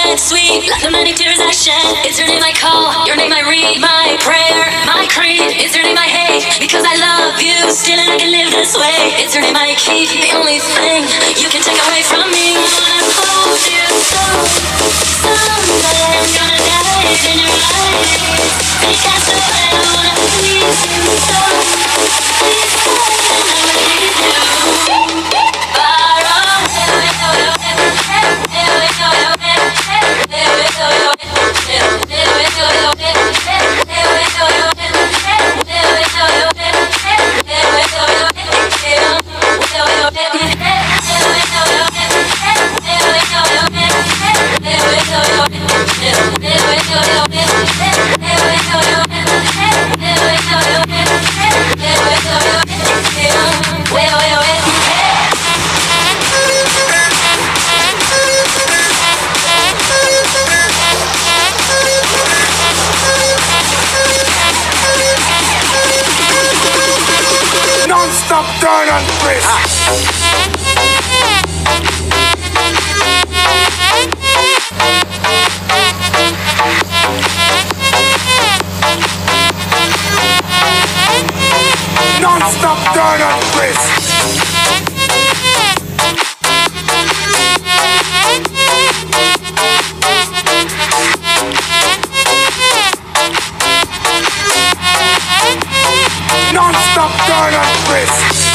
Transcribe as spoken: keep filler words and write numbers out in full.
and sweet, like the many tears I shed. It's your name I call, your name I read, my prayer, my creed. It's your name I hate, because I love you still and I can live this way. It's your name I keep, the only thing you can take away from me. I wanna hold you so, someday I'm gonna die in your eyes. Because the way I wanna please you so, please try and never leave you. Far away. Non-stop turn and twist. Non-stop turn and twist. Non-stop turn and twist.